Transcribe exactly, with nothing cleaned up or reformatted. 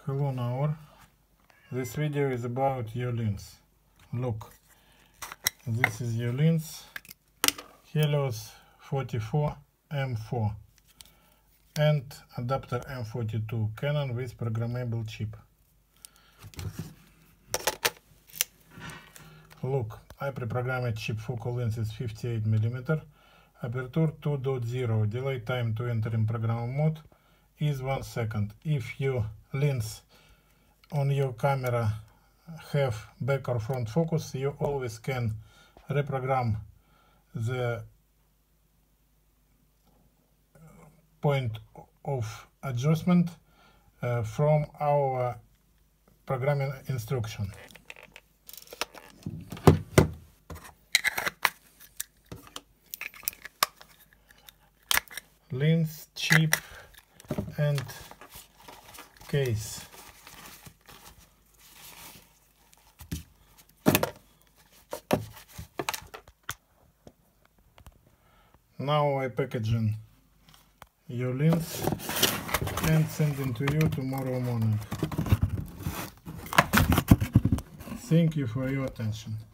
Hello Naor. This video is about Yolins. Look, this is Yolins Helios forty-four M four and adapter M forty-two Canon with programmable chip. Look, I pre-programmed chip focal length is fifty-eight millimeters, aperture two point zero, delay time to enter in program mode is one second. If your lens on your camera have back or front focus, you always can reprogram the point of adjustment uh, from our programming instruction. Lens, chip and case. Now I packaging your lens and sending to you tomorrow morning. Thank you for your attention.